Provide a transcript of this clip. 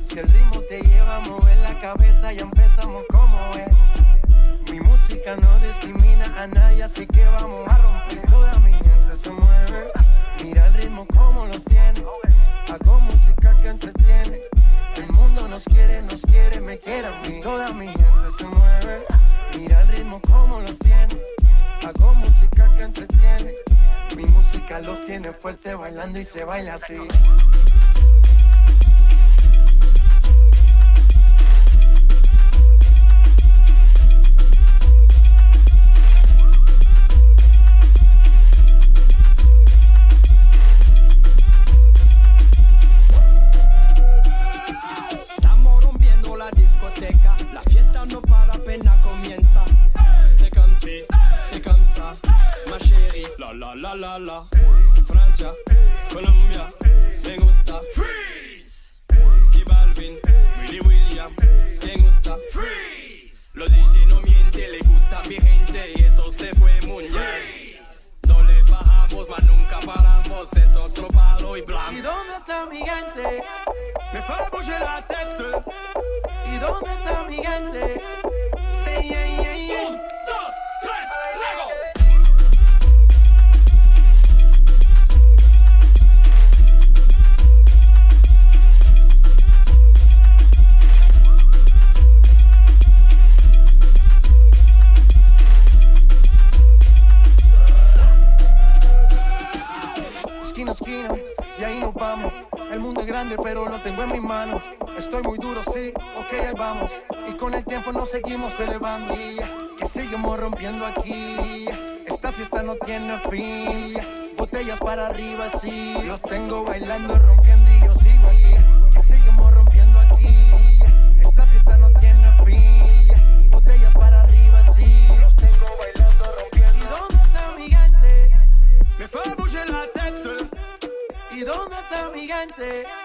Si el ritmo te lleva a mover la cabeza, ya empezamos como es. Mi música no discrimina a nadie, así que vamos a romper. Toda mi gente se mueve, mira el ritmo como los tiene. Hago música que entretiene. El mundo nos quiere, me quiere a mí. Toda mi gente se mueve, mira el ritmo como los tiene. Hago música que entretiene. Mi música los tiene fuerte bailando y se baila así. La fiesta no para, apenas comienza. C'est comme ça, ma chérie. La la la la la. Francia, Colombia, me gusta. Freeze. Y Balvin, Willy William, me gusta. Freeze. Los DJ no mienten, le gusta mi gente y eso se fue muy bien. No le bajamos, mas nunca paramos, es otro palo y blanco. ¿Y dónde está mi gente? Me fue a bouger la tête. ¿Y dónde está mi gente? Sí, yeah, yeah, yeah. 1, 2, 3, luego. Esquina a esquina, y ahí nos vamos. El mundo es grande, pero lo tengo en mis manos. Estoy muy duro, sí, ok, ahí vamos. Y con el tiempo nos seguimos elevando. Que seguimos rompiendo aquí. Esta fiesta no tiene fin. Botellas para arriba, sí. Los tengo bailando, rompiendo y yo sigo aquí. Que seguimos rompiendo aquí. Esta fiesta no tiene fin. Botellas para arriba, sí. Los tengo bailando, rompiendo. ¿Y dónde está mi gente? Me fue a bouger la tête. ¿Y dónde está mi gente?